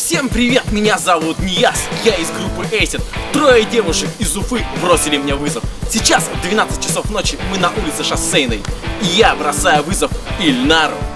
Всем привет, меня зовут Нияз, я из группы Acid. Трое девушек из Уфы бросили мне вызов. Сейчас 12 часов ночи, мы на улице Шоссейной, и я бросаю вызов Ильнару.